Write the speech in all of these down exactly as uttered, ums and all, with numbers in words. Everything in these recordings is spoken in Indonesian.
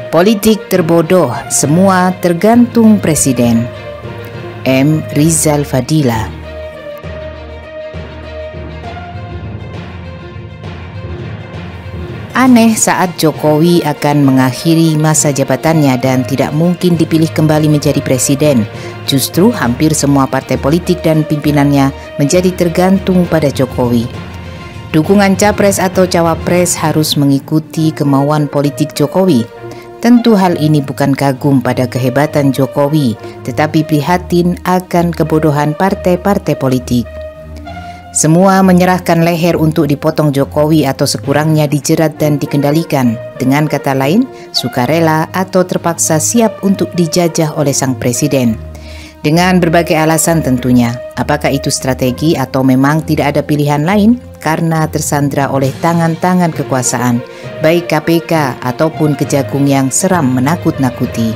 Politik terbodoh, semua tergantung presiden. M. Rizal Fadila. Aneh saat Jokowi akan mengakhiri masa jabatannya dan tidak mungkin dipilih kembali menjadi presiden. Justru hampir semua partai politik dan pimpinannya menjadi tergantung pada Jokowi. Dukungan capres atau cawapres harus mengikuti kemauan politik Jokowi. Tentu hal ini bukan kagum pada kehebatan Jokowi, tetapi prihatin akan kebodohan partai-partai politik. Semua menyerahkan leher untuk dipotong Jokowi atau sekurangnya dijerat dan dikendalikan. Dengan kata lain, sukarela atau terpaksa siap untuk dijajah oleh sang presiden. Dengan berbagai alasan tentunya, apakah itu strategi atau memang tidak ada pilihan lain karena tersandra oleh tangan-tangan kekuasaan, baik K P K ataupun Kejagung yang seram menakut-nakuti.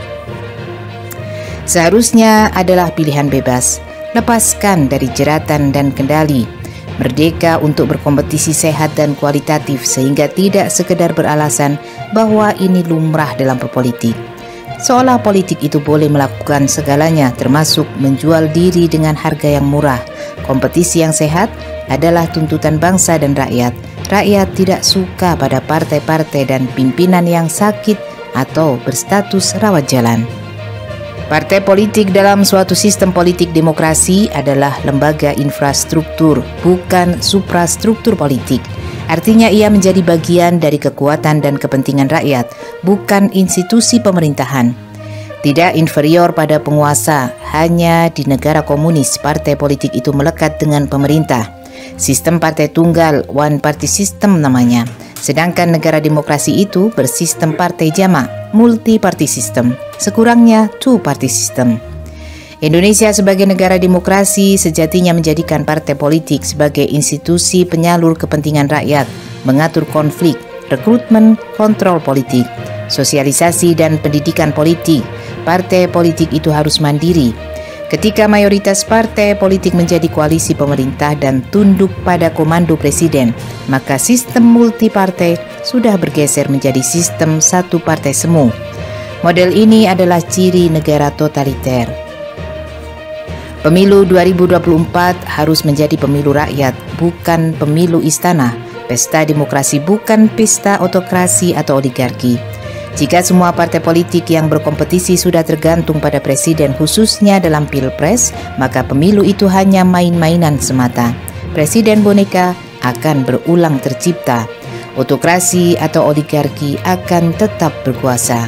Seharusnya adalah pilihan bebas, lepaskan dari jeratan dan kendali, merdeka untuk berkompetisi sehat dan kualitatif sehingga tidak sekedar beralasan bahwa ini lumrah dalam berpolitik. Seolah politik itu boleh melakukan segalanya termasuk menjual diri dengan harga yang murah. Kompetisi yang sehat adalah tuntutan bangsa dan rakyat. Rakyat tidak suka pada partai-partai dan pimpinan yang sakit atau berstatus rawat jalan. Partai politik dalam suatu sistem politik demokrasi adalah lembaga infrastruktur, bukan suprastruktur politik. Artinya ia menjadi bagian dari kekuatan dan kepentingan rakyat, bukan institusi pemerintahan. Tidak inferior pada penguasa, hanya di negara komunis partai politik itu melekat dengan pemerintah. Sistem partai tunggal, one party system namanya. Sedangkan negara demokrasi itu bersistem partai jamak, multi party system, sekurangnya two party system. Indonesia sebagai negara demokrasi sejatinya menjadikan partai politik sebagai institusi penyalur kepentingan rakyat, mengatur konflik, rekrutmen, kontrol politik, sosialisasi dan pendidikan politik. Partai politik itu harus mandiri. Ketika mayoritas partai politik menjadi koalisi pemerintah dan tunduk pada komando presiden, maka sistem multipartai sudah bergeser menjadi sistem satu partai semu. Model ini adalah ciri negara totaliter. Pemilu dua ribu dua puluh empat harus menjadi pemilu rakyat, bukan pemilu istana. Pesta demokrasi bukan pesta otokrasi atau oligarki. Jika semua partai politik yang berkompetisi sudah tergantung pada presiden khususnya dalam pilpres, maka pemilu itu hanya main-mainan semata. Presiden boneka akan berulang tercipta. Otokrasi atau oligarki akan tetap berkuasa.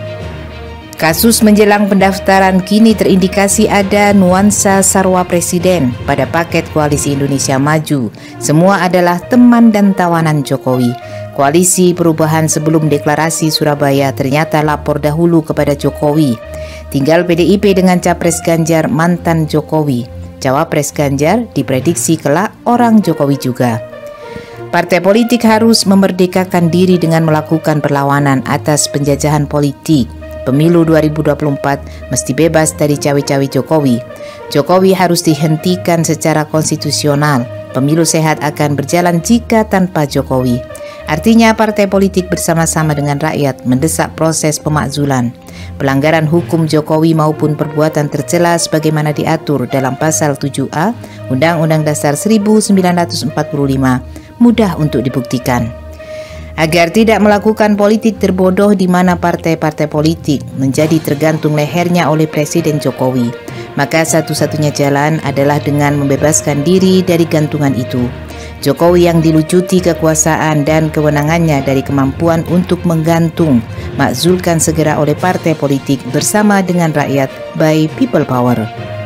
Kasus menjelang pendaftaran kini terindikasi ada nuansa sarwa presiden pada paket Koalisi Indonesia Maju. Semua adalah teman dan tawanan Jokowi. Koalisi perubahan sebelum deklarasi Surabaya ternyata lapor dahulu kepada Jokowi. Tinggal P D I P dengan Capres Ganjar mantan Jokowi. Cawapres Ganjar diprediksi kelak orang Jokowi juga. Partai politik harus memerdekakan diri dengan melakukan perlawanan atas penjajahan politik. Pemilu dua ribu dua puluh empat mesti bebas dari cawe-cawe Jokowi. Jokowi harus dihentikan secara konstitusional. Pemilu sehat akan berjalan jika tanpa Jokowi. Artinya partai politik bersama-sama dengan rakyat mendesak proses pemakzulan. Pelanggaran hukum Jokowi maupun perbuatan tercela sebagaimana diatur dalam pasal tujuh A Undang-Undang Dasar seribu sembilan ratus empat puluh lima mudah untuk dibuktikan. Agar tidak melakukan politik terbodoh di mana partai-partai politik menjadi tergantung lehernya oleh Presiden Jokowi, maka satu-satunya jalan adalah dengan membebaskan diri dari gantungan itu. Jokowi yang dilucuti kekuasaan dan kewenangannya dari kemampuan untuk menggantung, makzulkan segera oleh partai politik bersama dengan rakyat by people power.